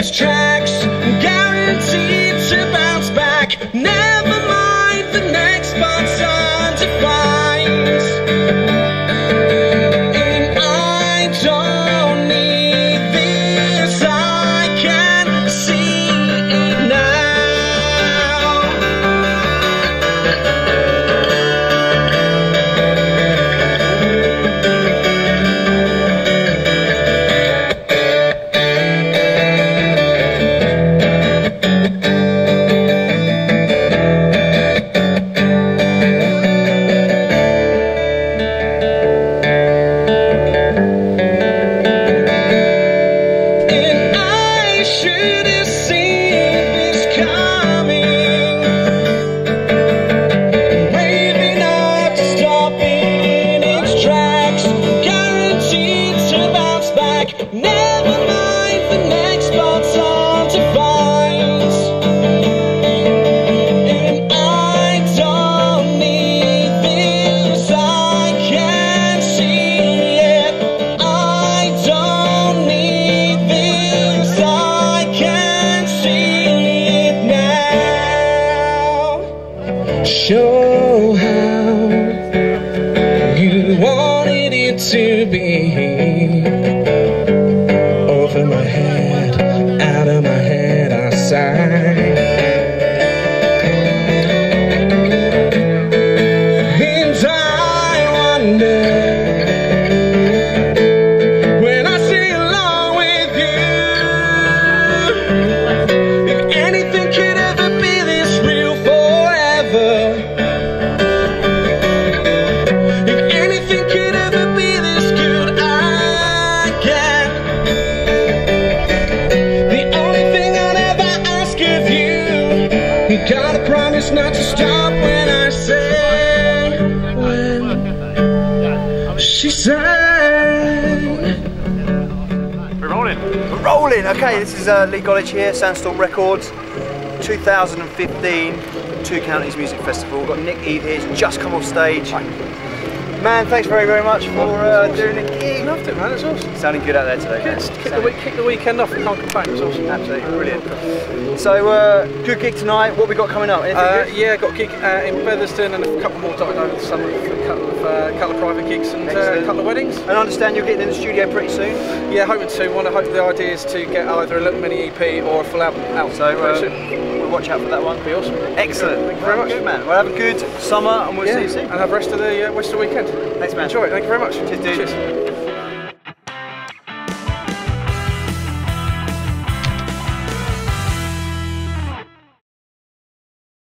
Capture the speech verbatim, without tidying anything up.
these tracks, guaranteed to bounce back. Never mind the next spot's undefined. And I don't need this, I can see it now. And I should have seen this coming, waving up, stopping its tracks, guaranteed to bounce back. Never mind the next spot's undefined. And I don't need this, I can see it. I don't need this, I can see it now. Show how you wanted it to be. Over my head, out of my head, I sigh. And I wonder, when I sing along with you, if anything could ever be this real forever. If anything could ever be this good, I can. The only thing I'd ever ask of you, you gotta promise not to stop when I say, when she sang. We're rolling. We're rolling. Okay, this is uh, Lee Golich here, Sandstorm Records, two thousand fifteen Two Counties Music Festival. We've got Nick Eve here, he's just come off stage. Man, thanks very, very much for uh, doing the gig. Loved it, man. It's awesome. Sounding good out there today. Good. Kick the, week, kick the weekend off. We can't complain. It's awesome. Absolutely brilliant. So, uh, good gig tonight. What we got coming up? Anything Uh, good? yeah, got a gig uh, in Featherston and a couple more dotted over the summer, a couple of, uh, couple of private gigs and uh, a Excellent. couple of weddings. And I understand you're getting in the studio pretty soon. Yeah, hoping to. Want to hope the idea is to get either a little mini E P or a full album out. So, very uh, soon. we'll watch out for that one. Be awesome. Excellent. Thank you very much. Good, man. Well, have a good summer and we'll Yeah, see you soon. and have the rest of the uh, Western weekend. Thanks, man. Enjoy it. Thank you very much. Cheers, dude. Cheers.